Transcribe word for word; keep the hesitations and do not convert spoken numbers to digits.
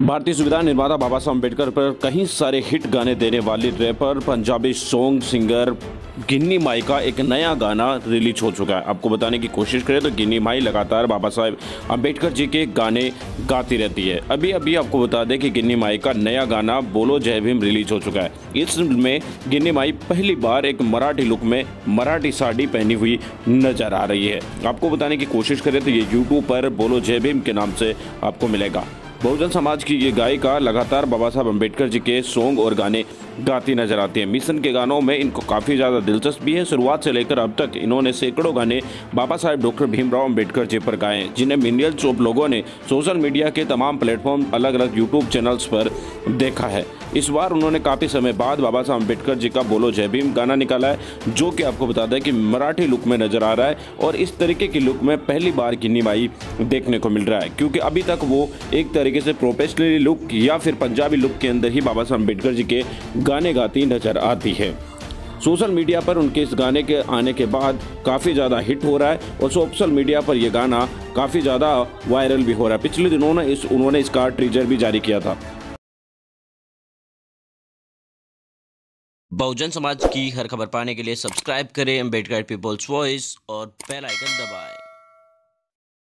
भारतीय संविधान निर्माता बाबा साहब अम्बेडकर पर कई सारे हिट गाने देने वाली rapper Punjabi song singer Ginni Mahi का एक नया गाना रिलीज हो चुका है। आपको बताने की कोशिश करें तो गिन्नी माई लगातार बाबा साहब अम्बेडकर जी के गाने गाती रहती है। अभी अभी आपको बता दें कि गिन्नी माई का नया गाना बोलो जय भीम रिलीज हो चुका है। इसमें गिन्नी माई पहली बार एक मराठी लुक में मराठी साड़ी पहनी हुई नजर आ रही है। आपको बताने की कोशिश करें तो ये यूट्यूब पर बोलो जय भीम के नाम से आपको मिलेगा। बहुजन समाज की ये गायिका लगातार बाबा साहब अम्बेडकर जी के सॉन्ग और गाने गाती नजर आती है। मिशन के गानों में इनको काफ़ी ज़्यादा दिलचस्पी है। शुरुआत से लेकर अब तक इन्होंने सैकड़ों गाने बाबा साहब डॉक्टर भीमराव अम्बेडकर जी पर गाए, जिन्हें मिलियंस ऑफ लोगों ने सोशल मीडिया के तमाम प्लेटफॉर्म अलग अलग यूट्यूब चैनल्स पर देखा है। इस बार उन्होंने काफ़ी समय बाद बाबा साहब अम्बेडकर जी का बोलो जय भीम गाना निकाला है, जो कि आपको बता दें कि मराठी लुक में नजर आ रहा है। और इस तरीके की लुक में पहली बार गिन्नी माई देखने को मिल रहा है, क्योंकि अभी तक वो एक तरीके से प्रोफेशनली लुक या फिर पंजाबी लुक के अंदर ही बाबा साहब अम्बेडकर जी के गाने गाती नजर आती है। सोशल मीडिया पर उनके इस गाने के आने के बाद काफ़ी ज़्यादा हिट हो रहा है और सोशल मीडिया पर यह गाना काफ़ी ज़्यादा वायरल भी हो रहा है। पिछले दिनों ने इस उन्होंने इसका टीजर भी जारी किया था। बहुजन समाज की हर खबर पाने के लिए सब्सक्राइब करें अम्बेडकर पीपल्स वॉइस और बेल आइकन दबाएं।